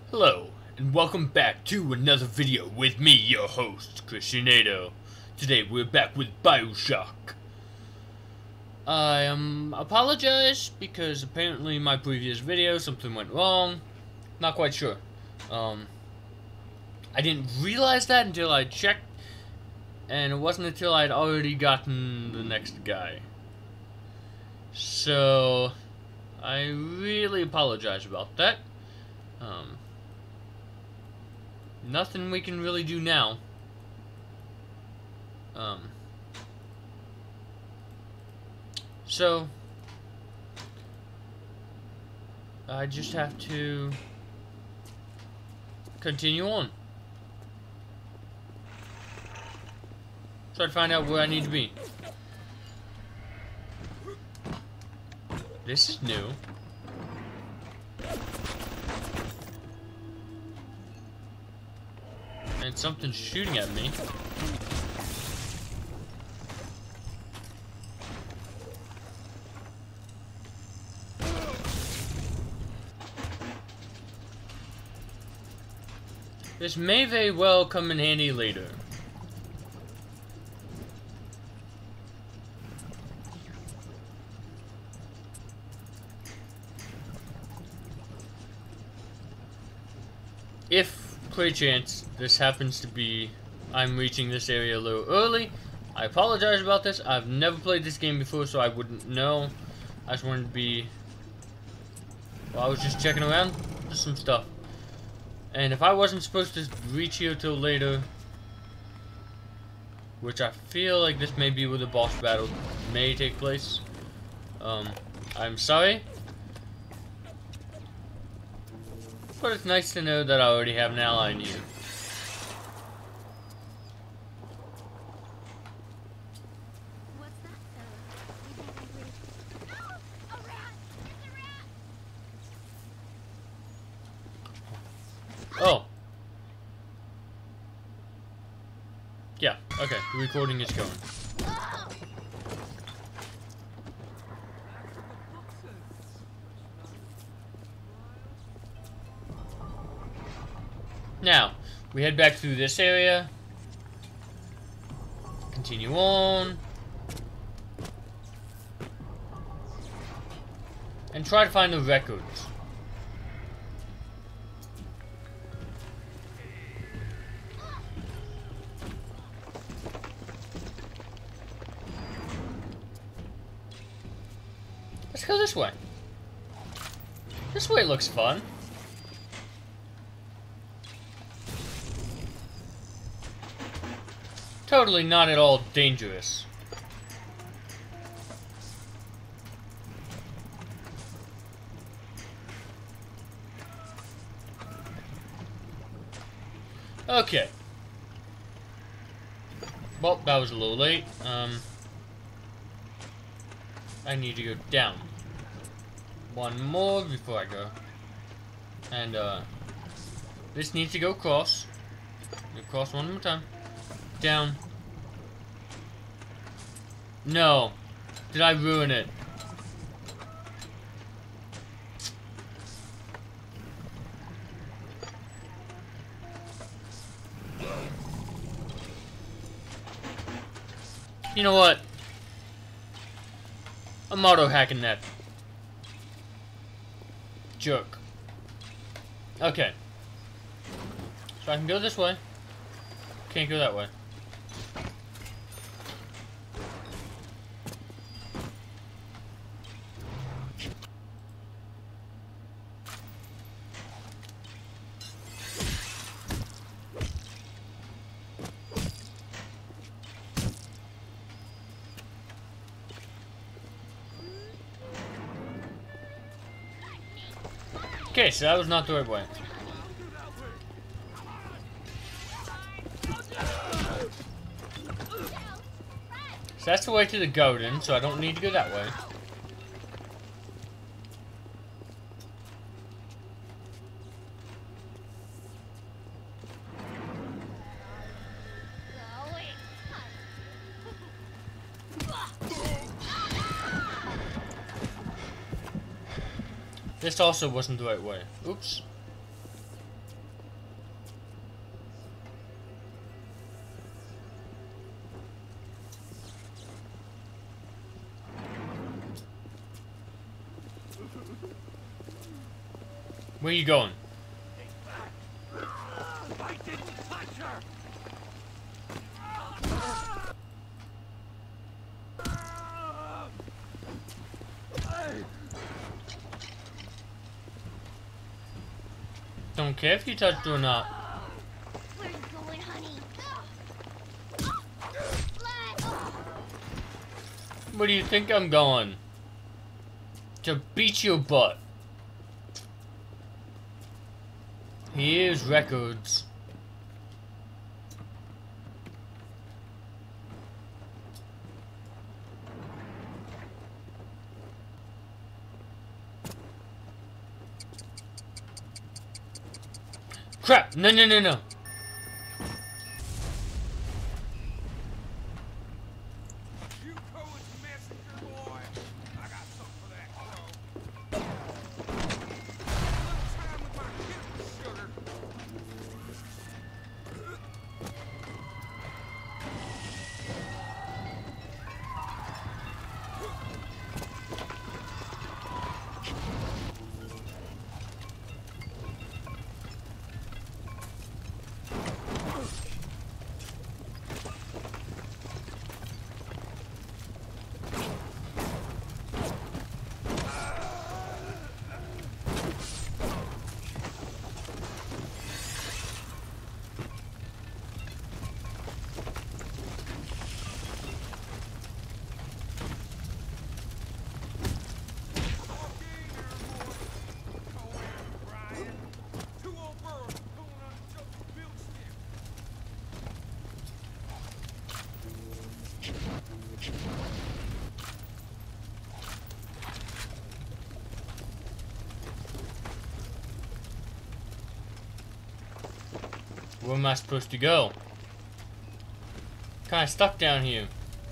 Hello, and welcome back to another video with me, your host, Christianado. Today we're back with Bioshock. I apologize because apparently in my previous video something went wrong. Not quite sure. I didn't realize that until I checked, and it wasn't until I'd already gotten the next guy. So I really apologize about that. Nothing we can really do now. So I just have to continue on. Try to find out where I need to be. This is new. And something's shooting at me. This may very well come in handy later. If, perchance, this happens to be I'm reaching this area a little early, I apologize about this. I've never played this game before, so I wouldn't know. I just wanted to be... Well, I was just checking around for some stuff. And if I wasn't supposed to reach here till later, which I feel like this may be where the boss battle may take place, I'm sorry. But it's nice to know that I already have an ally in you. Oh. Yeah, okay, the recording is going. Now, we head back through this area. Continue on. And try to find the records. Let's go this way. This way looks fun. Totally not at all dangerous. Okay. Well, that was a little late. I need to go down. One more before I go. And, this needs to go across. Across one more time. Down. No. Did I ruin it? You know what? I'm auto-hacking that. Jerk. Okay. So I can go this way. Can't go that way. Okay, so that was not the right way. So that's the way to the garden, so I don't need to go that way. This also wasn't the right way. Oops. Where you going? I didn't touch her! Don't care if you touched her or not. Where you going, honey? Where do you think I'm going? To beat your butt. Here's records. Crap! No, no, no, no. You Cohen's messenger boy! I got something for that crow. A little time with my kid was sugar. Where am I supposed to go? Kinda stuck down here.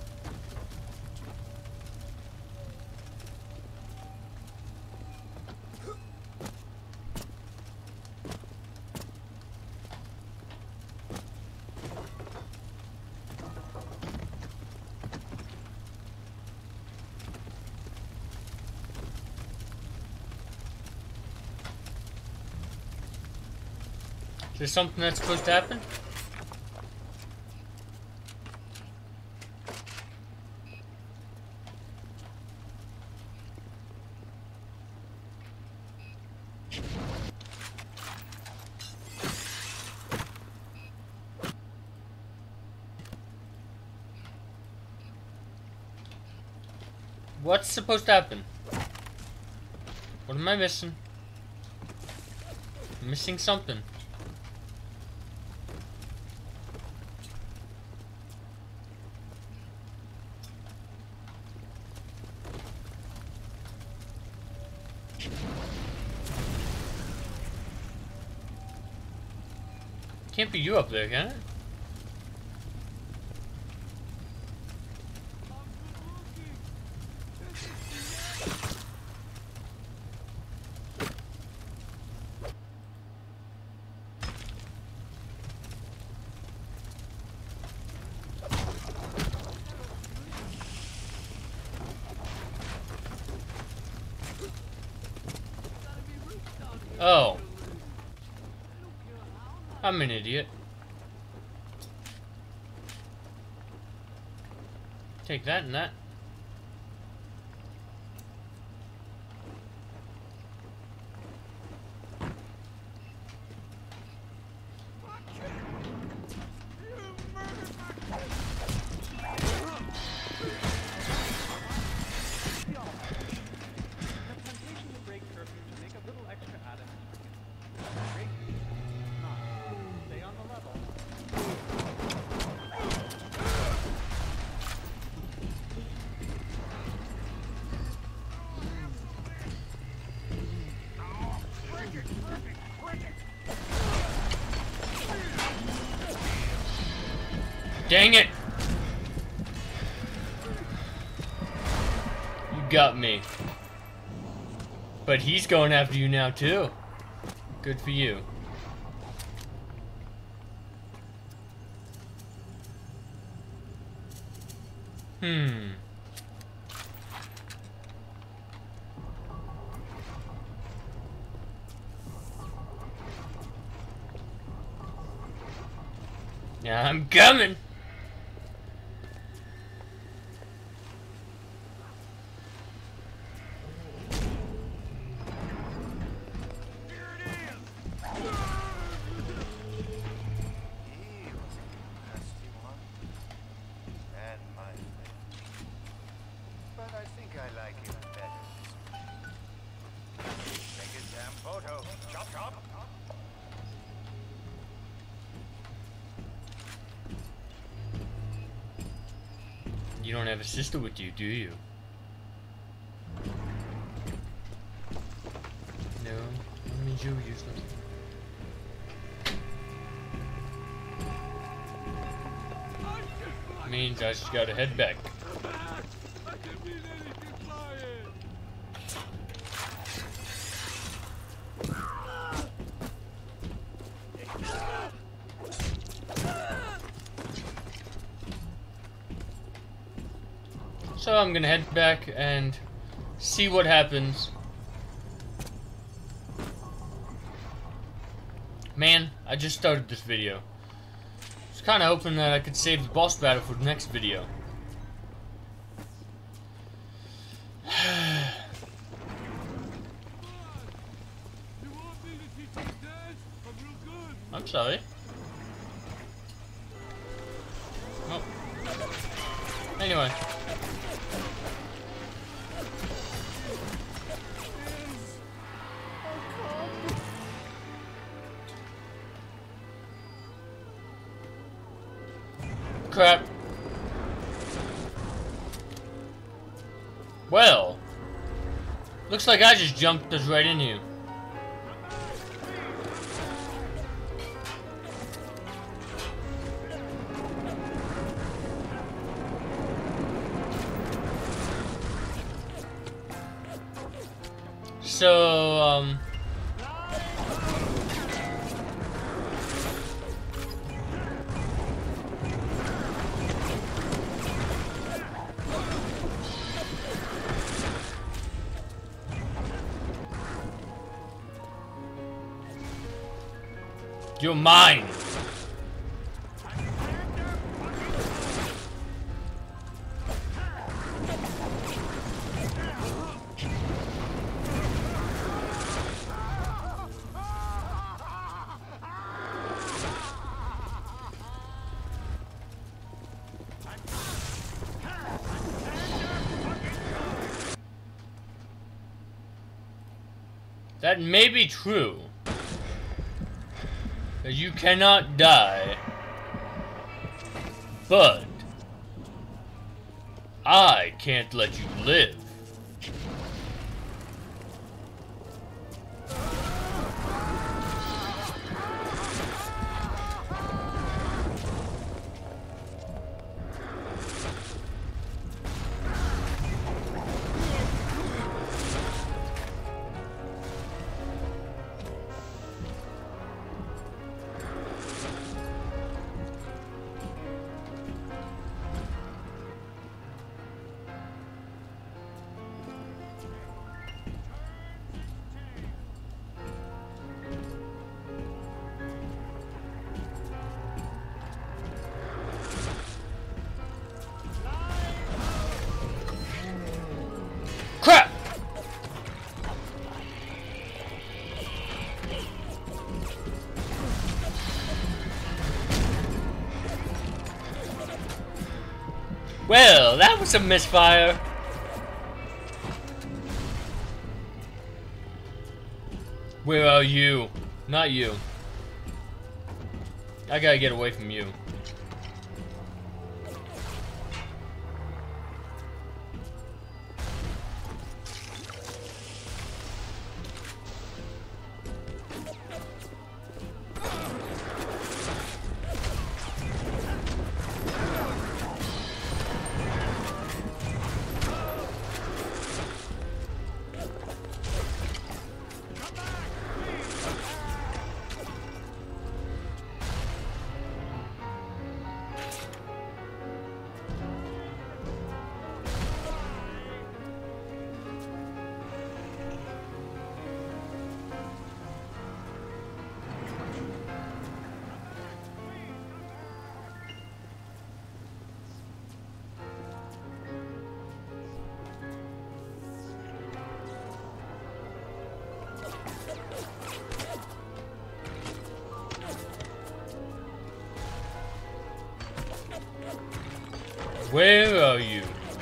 Is there something that's supposed to happen? What's supposed to happen? What am I missing? I'm missing something. Can't be you up there, can it? Oh. I'm an idiot. Take that and that. Dang it! You got me. But he's going after you now too. Good for you. Yeah, I'm coming. Here it is. He was a nasty one. And my friend. But I think I like him better this way. Take his damn photo. Chop chop. You don't have a sister with you, do you? No, that means you're useless. Means I just gotta head back. I didn't mean anything by it. So I'm gonna head back and see what happens. Man, I just started this video. I was kinda hoping that I could save the boss battle for the next video. You want me to teach you to dance? I'm real good. I'm sorry. Oh. Anyway. Crap. Well, looks like I just jumped us right in here. So, you're mine. That may be true. That you cannot die. But I can't let you live. Crap! Well, that was a misfire. Where are you? Not you. I gotta get away from you. Where are you?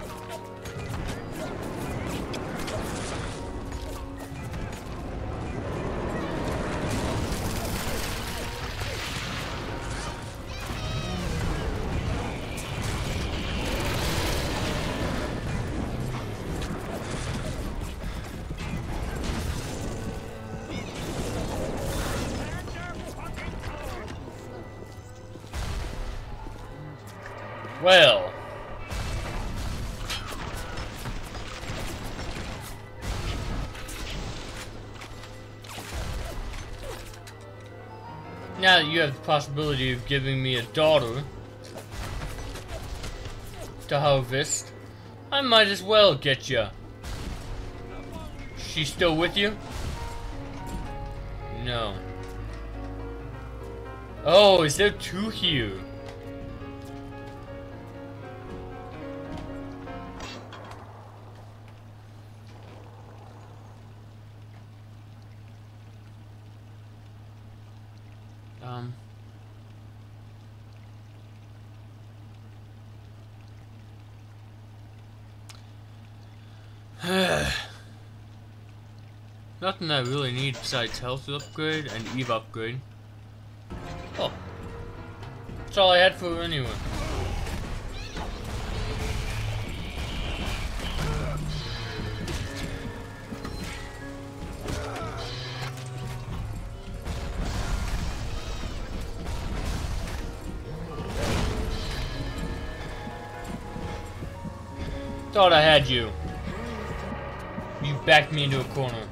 Well. Now that you have the possibility of giving me a daughter to harvest, I might as well get ya. She's still with you? No. Oh, is there two here? Nothing I really need besides health upgrade and Eve upgrade. Oh. That's all I had for her anyway. Thought I had you. You backed me into a corner.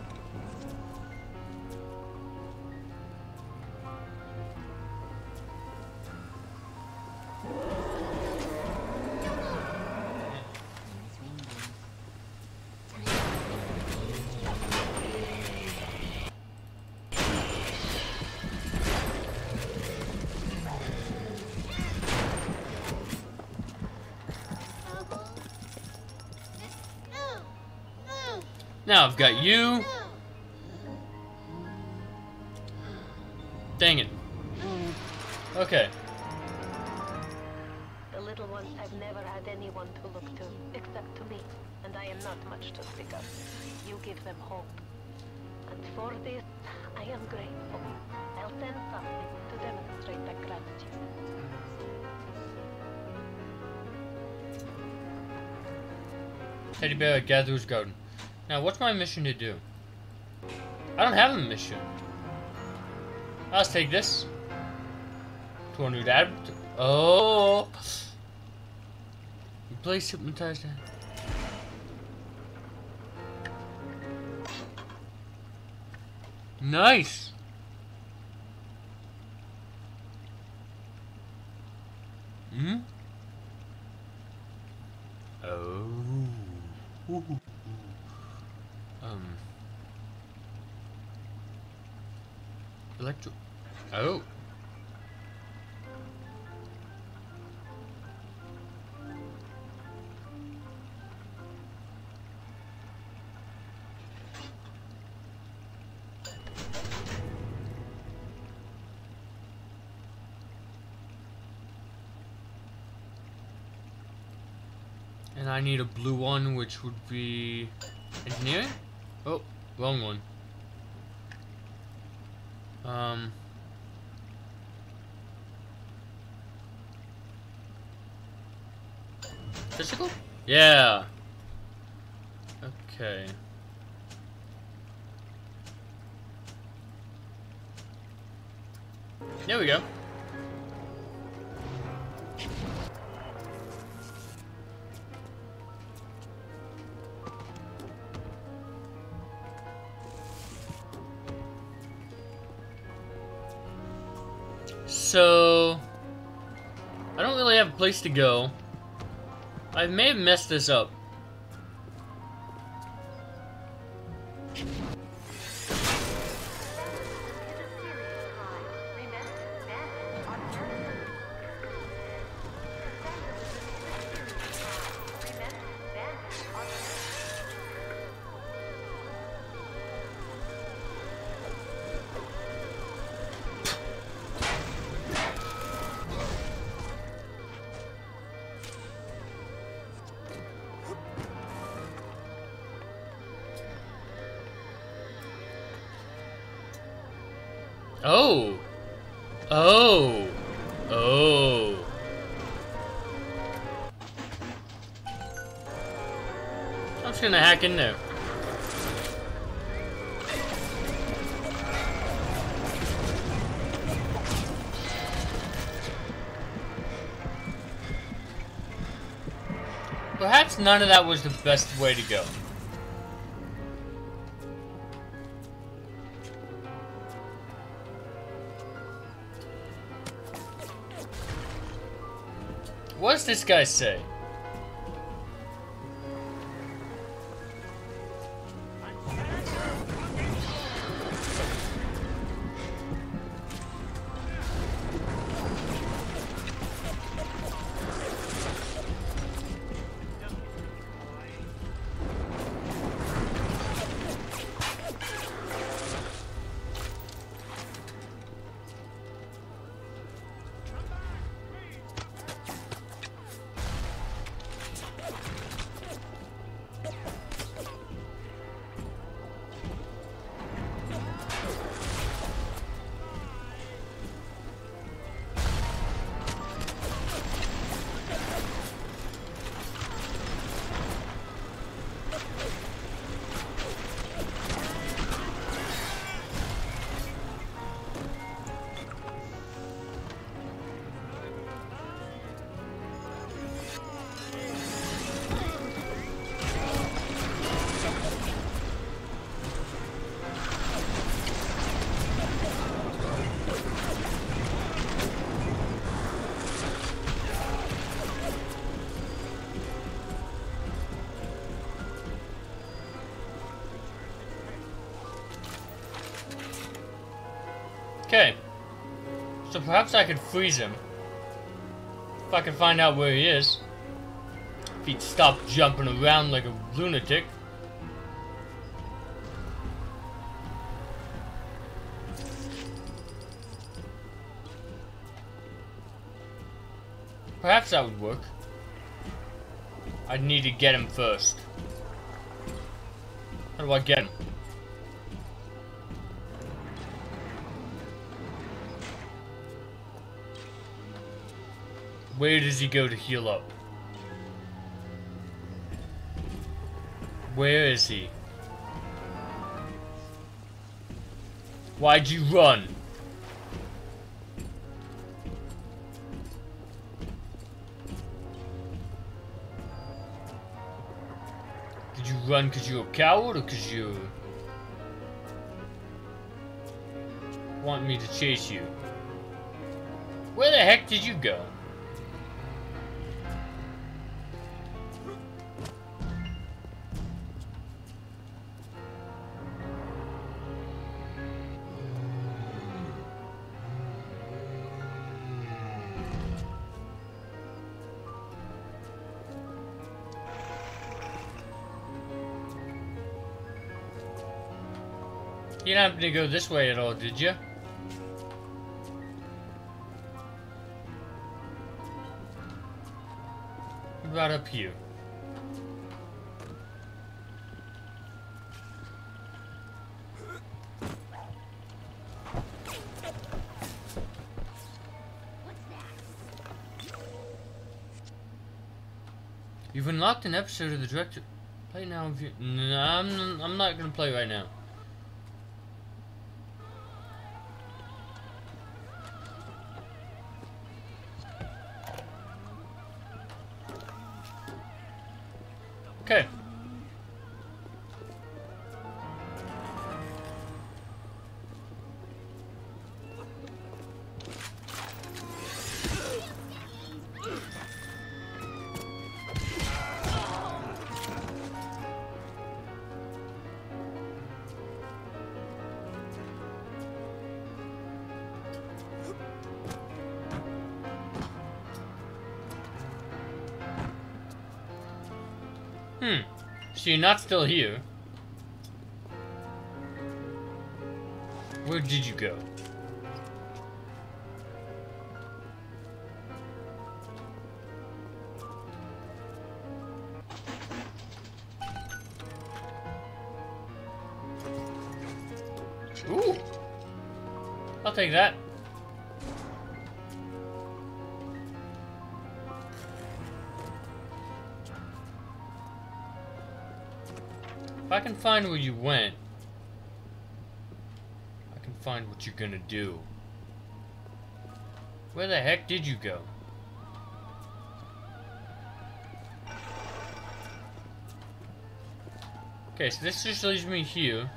Now I've got you. Dang it. Okay. The little ones have never had anyone to look to, except to me, and I am not much to speak of. You give them hope. And for this, I am grateful. I'll send something to demonstrate that gratitude. Teddy bear at Gatherer's Garden. Now, what's my mission to do? I don't have a mission. I'll just take this. 200 ad. Oh! Replace hypnotized. Nice! Hmm? Oh. Ooh. Electro. Oh. And I need a blue one, which would be engineering? Oh, wrong one. Physical? Yeah. Okay. There we go. So, I don't really have a place to go. I may have messed this up. Oh. Oh. Oh. I'm just gonna hack in there. Perhaps none of that was the best way to go. What does this guy say? Okay. So perhaps I could freeze him. If I can find out where he is. If he'd stop jumping around like a lunatic. Perhaps that would work. I'd need to get him first. How do I get him? Where does he go to heal up? Where is he? Why'd you run? Did you run because you're a coward or because you want me to chase you? Where the heck did you go? You didn't happen to go this way at all, did you? What about up here? You've unlocked an episode of the director. Play now if you. No, I'm not gonna play right now. Okay. So you're not still here. Where did you go? Ooh. I'll take that. If I can find where you went, I can find what you're gonna do. Where the heck did you go? Okay, so this just leaves me here.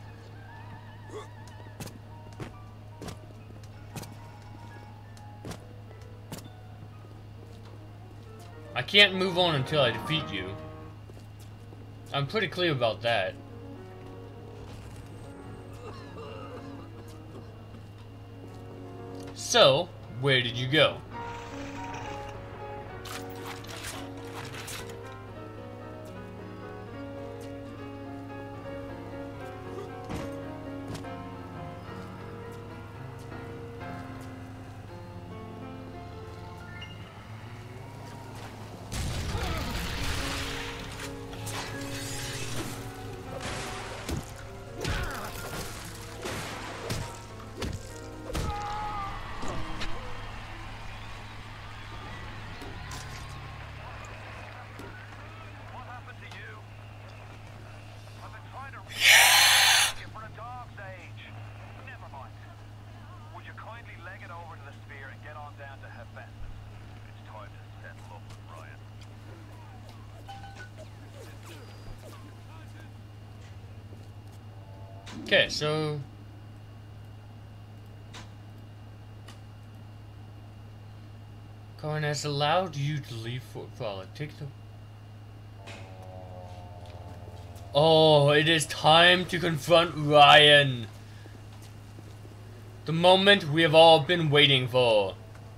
I can't move on until I defeat you. I'm pretty clear about that. So, where did you go? Okay, so Cohan has allowed you to leave for Frolic. Take the. Oh, it is time to confront Ryan. The moment we have all been waiting for.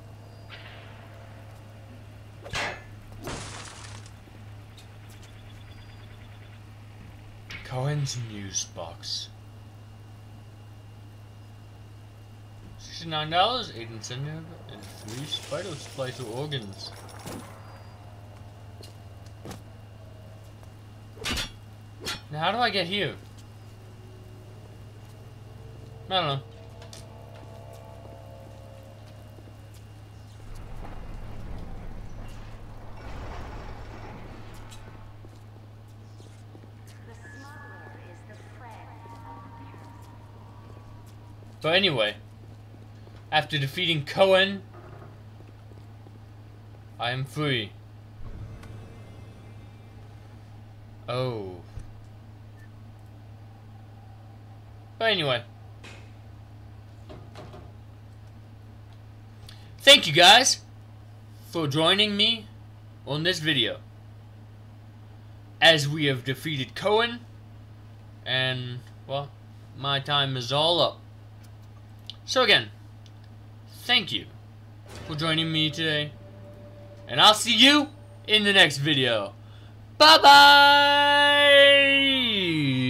Cohen's news box. $69, 8 incentive, and 3 spider splicer organs. Now how do I get here? I don't know. But anyway, after defeating Cohan, I am free. Oh. But anyway. Thank you guys for joining me on this video. As we have defeated Cohan, and, well, my time is all up. So again, thank you for joining me today, and I'll see you in the next video. Bye-bye!